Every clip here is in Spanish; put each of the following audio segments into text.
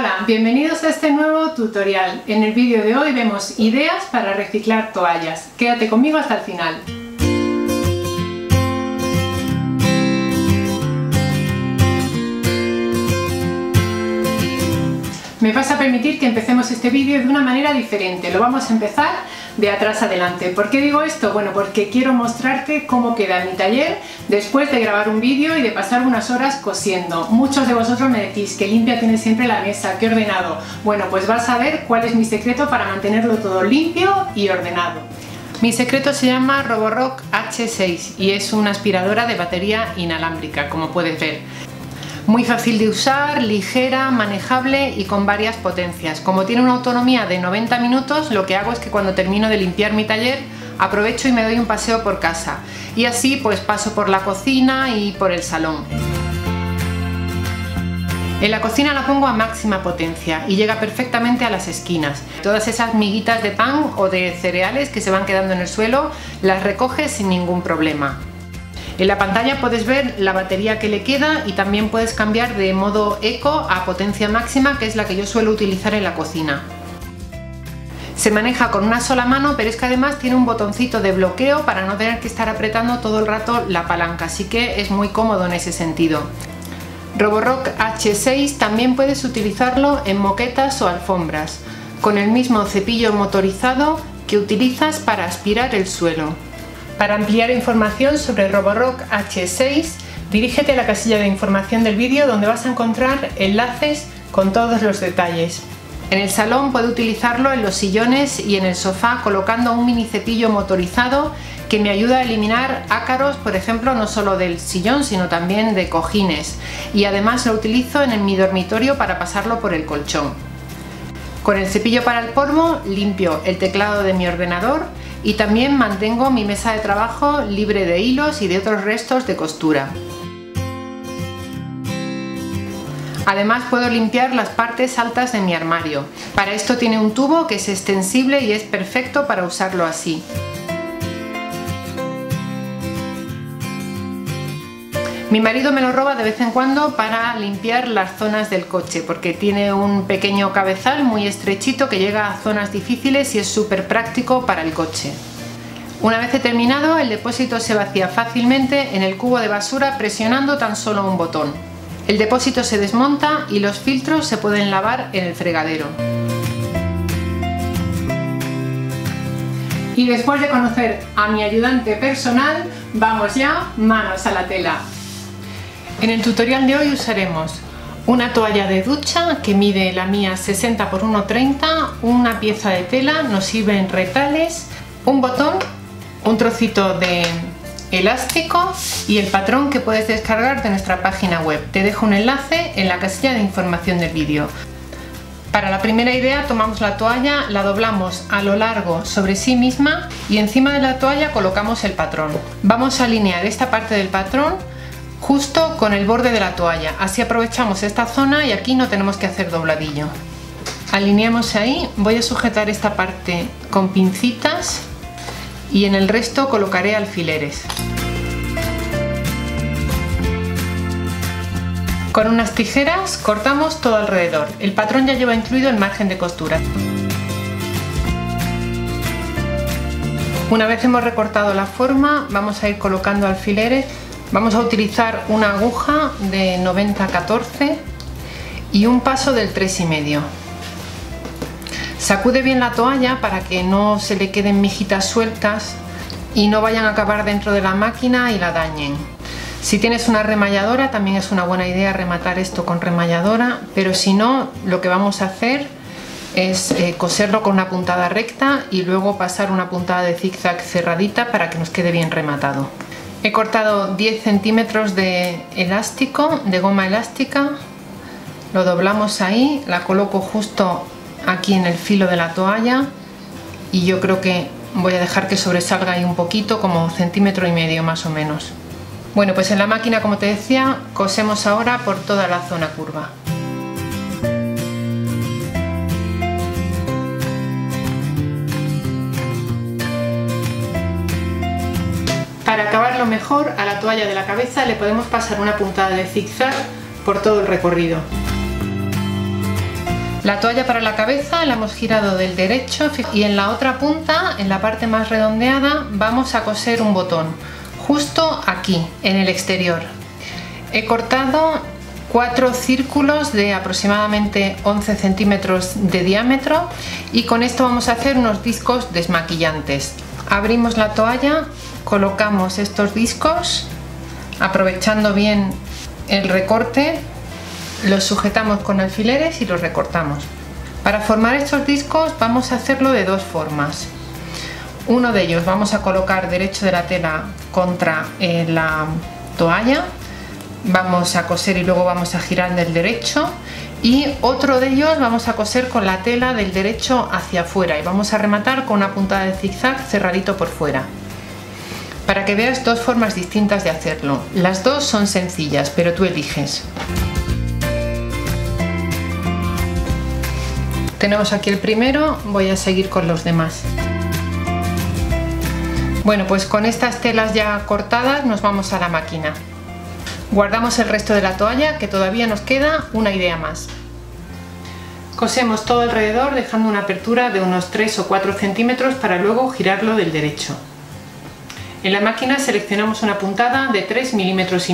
Hola, bienvenidos a este nuevo tutorial. En el vídeo de hoy vemos ideas para reciclar toallas. Quédate conmigo hasta el final. Me vas a permitir que empecemos este vídeo de una manera diferente. Lo vamos a empezar de atrás adelante. ¿Por qué digo esto? Bueno, porque quiero mostrarte cómo queda mi taller después de grabar un vídeo y de pasar unas horas cosiendo. Muchos de vosotros me decís que limpia tienes siempre la mesa, que ordenado. Bueno, pues vas a ver cuál es mi secreto para mantenerlo todo limpio y ordenado. Mi secreto se llama Roborock H6 y es una aspiradora de batería inalámbrica, como puedes ver. Muy fácil de usar, ligera, manejable y con varias potencias. Como tiene una autonomía de 90 minutos, lo que hago es que cuando termino de limpiar mi taller aprovecho y me doy un paseo por casa. Y así pues paso por la cocina y por el salón. En la cocina la pongo a máxima potencia y llega perfectamente a las esquinas. Todas esas miguitas de pan o de cereales que se van quedando en el suelo las recoge sin ningún problema. En la pantalla puedes ver la batería que le queda y también puedes cambiar de modo eco a potencia máxima, que es la que yo suelo utilizar en la cocina. Se maneja con una sola mano, pero es que además tiene un botoncito de bloqueo para no tener que estar apretando todo el rato la palanca, así que es muy cómodo en ese sentido. Roborock H6 también puedes utilizarlo en moquetas o alfombras, con el mismo cepillo motorizado que utilizas para aspirar el suelo. Para ampliar información sobre Roborock H6, dirígete a la casilla de información del vídeo donde vas a encontrar enlaces con todos los detalles. En el salón puedo utilizarlo en los sillones y en el sofá colocando un mini cepillo motorizado que me ayuda a eliminar ácaros, por ejemplo, no solo del sillón sino también de cojines, y además lo utilizo en mi dormitorio para pasarlo por el colchón. Con el cepillo para el polvo limpio el teclado de mi ordenador y también mantengo mi mesa de trabajo libre de hilos y de otros restos de costura. Además puedo limpiar las partes altas de mi armario. Para esto tiene un tubo que es extensible y es perfecto para usarlo así. Mi marido me lo roba de vez en cuando para limpiar las zonas del coche, porque tiene un pequeño cabezal muy estrechito que llega a zonas difíciles y es súper práctico para el coche. Una vez he terminado, el depósito se vacía fácilmente en el cubo de basura presionando tan solo un botón. El depósito se desmonta y los filtros se pueden lavar en el fregadero. Y después de conocer a mi ayudante personal, vamos ya manos a la tela. En el tutorial de hoy usaremos una toalla de ducha que mide la mía 60 x 1,30, una pieza de tela, nos sirven retales, un botón, un trocito de elástico y el patrón que puedes descargar de nuestra página web. Te dejo un enlace en la casilla de información del vídeo. Para la primera idea tomamos la toalla, la doblamos a lo largo sobre sí misma y encima de la toalla colocamos el patrón. Vamos a alinear esta parte del patrón justo con el borde de la toalla, así aprovechamos esta zona y aquí no tenemos que hacer dobladillo. Alineamos ahí, voy a sujetar esta parte con pincitas y en el resto colocaré alfileres. Con unas tijeras cortamos todo alrededor, el patrón ya lleva incluido el margen de costura. Una vez hemos recortado la forma, vamos a ir colocando alfileres. Vamos a utilizar una aguja de 90-14 y un paso del 3,5. Sacude bien la toalla para que no se le queden mijitas sueltas y no vayan a acabar dentro de la máquina y la dañen. Si tienes una remalladora también es una buena idea rematar esto con remalladora, pero si no, lo que vamos a hacer es coserlo con una puntada recta y luego pasar una puntada de zigzag cerradita para que nos quede bien rematado. He cortado 10 centímetros de elástico, de goma elástica, lo doblamos ahí, la coloco justo aquí en el filo de la toalla y yo creo que voy a dejar que sobresalga ahí un poquito, como 1,5 centímetros más o menos. Bueno, pues en la máquina, como te decía, cosemos ahora por toda la zona curva. Para acabarlo mejor, a la toalla de la cabeza le podemos pasar una puntada de zigzag por todo el recorrido. La toalla para la cabeza la hemos girado del derecho y en la otra punta, en la parte más redondeada, vamos a coser un botón, justo aquí, en el exterior. He cortado 4 círculos de aproximadamente 11 centímetros de diámetro y con esto vamos a hacer unos discos desmaquillantes. Abrimos la toalla, colocamos estos discos, aprovechando bien el recorte, los sujetamos con alfileres y los recortamos. Para formar estos discos vamos a hacerlo de dos formas. Uno de ellos vamos a colocar derecho de la tela contra la toalla, vamos a coser y luego vamos a girar del derecho, y otro de ellos vamos a coser con la tela del derecho hacia afuera y vamos a rematar con una puntada de zigzag cerradito por fuera. Para que veas dos formas distintas de hacerlo. Las dos son sencillas, pero tú eliges. Tenemos aquí el primero, voy a seguir con los demás. Bueno, pues con estas telas ya cortadas nos vamos a la máquina. Guardamos el resto de la toalla, que todavía nos queda una idea más. Cosemos todo alrededor dejando una apertura de unos 3 o 4 centímetros para luego girarlo del derecho. En la máquina seleccionamos una puntada de 3,5 milímetros.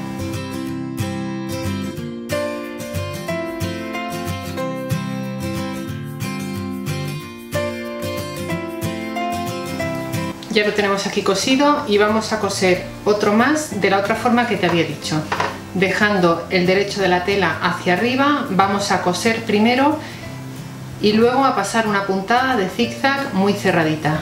Ya lo tenemos aquí cosido y vamos a coser otro más de la otra forma que te había dicho. Dejando el derecho de la tela hacia arriba, vamos a coser primero y luego a pasar una puntada de zigzag muy cerradita.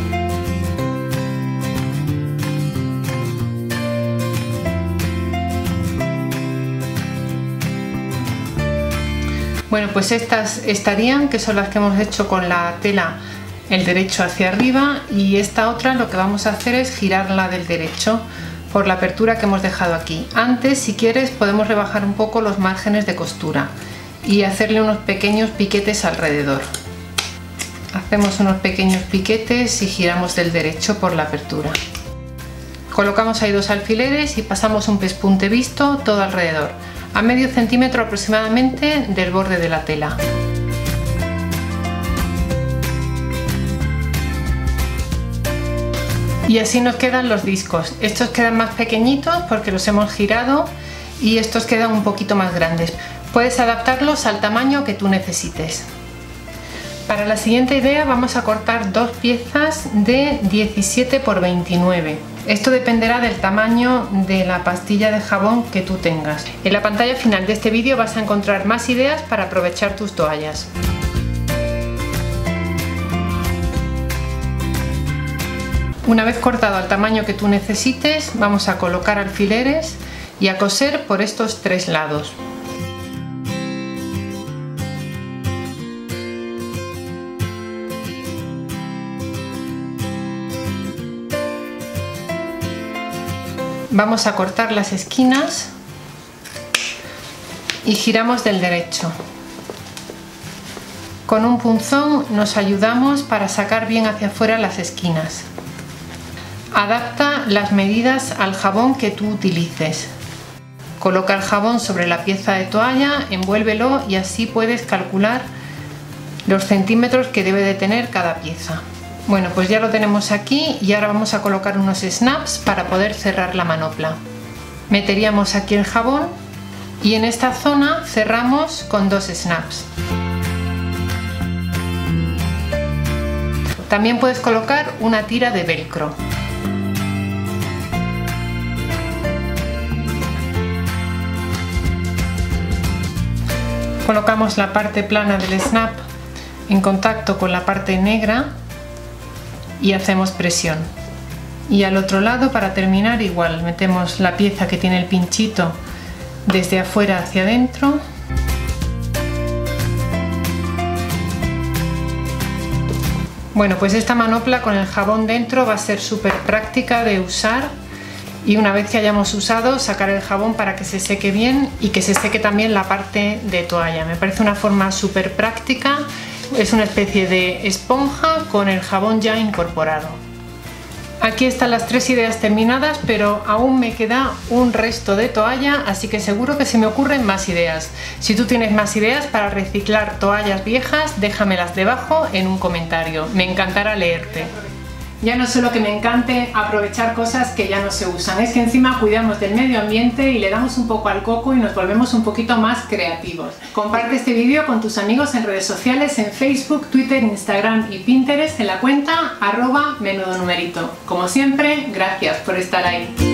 Bueno, pues estas estarían, que son las que hemos hecho con la tela el derecho hacia arriba, y esta otra lo que vamos a hacer es girarla del derecho por la apertura que hemos dejado aquí. Antes, si quieres, podemos rebajar un poco los márgenes de costura y hacerle unos pequeños piquetes alrededor. Hacemos unos pequeños piquetes y giramos del derecho por la apertura. Colocamos ahí 2 alfileres y pasamos un pespunte visto todo alrededor, a medio centímetro aproximadamente del borde de la tela. Y así nos quedan los discos. Estos quedan más pequeñitos porque los hemos girado y estos quedan un poquito más grandes. Puedes adaptarlos al tamaño que tú necesites. Para la siguiente idea vamos a cortar 2 piezas de 17 por 29. Esto dependerá del tamaño de la pastilla de jabón que tú tengas. En la pantalla final de este vídeo vas a encontrar más ideas para aprovechar tus toallas. Una vez cortado al tamaño que tú necesites, vamos a colocar alfileres y a coser por estos 3 lados. Vamos a cortar las esquinas y giramos del derecho. Con un punzón nos ayudamos para sacar bien hacia afuera las esquinas. Adapta las medidas al jabón que tú utilices. Coloca el jabón sobre la pieza de toalla, envuélvelo y así puedes calcular los centímetros que debe de tener cada pieza. Bueno, pues ya lo tenemos aquí y ahora vamos a colocar unos snaps para poder cerrar la manopla. Meteríamos aquí el jabón y en esta zona cerramos con 2 snaps. También puedes colocar una tira de velcro. Colocamos la parte plana del snap en contacto con la parte negra y hacemos presión. Y al otro lado, para terminar, igual metemos la pieza que tiene el pinchito desde afuera hacia adentro. Bueno, pues esta manopla con el jabón dentro va a ser súper práctica de usar, y una vez que hayamos usado, sacar el jabón para que se seque bien y que se seque también la parte de toalla. Me parece una forma súper práctica, es una especie de esponja con el jabón ya incorporado. Aquí están las 3 ideas terminadas, pero aún me queda un resto de toalla, así que seguro que se me ocurren más ideas. Si tú tienes más ideas para reciclar toallas viejas, déjamelas debajo en un comentario. Me encantará leerte. Ya no solo que me encante aprovechar cosas que ya no se usan, es que encima cuidamos del medio ambiente y le damos un poco al coco y nos volvemos un poquito más creativos. Comparte este vídeo con tus amigos en redes sociales, en Facebook, Twitter, Instagram y Pinterest en la cuenta @menudonumerito. Como siempre, gracias por estar ahí.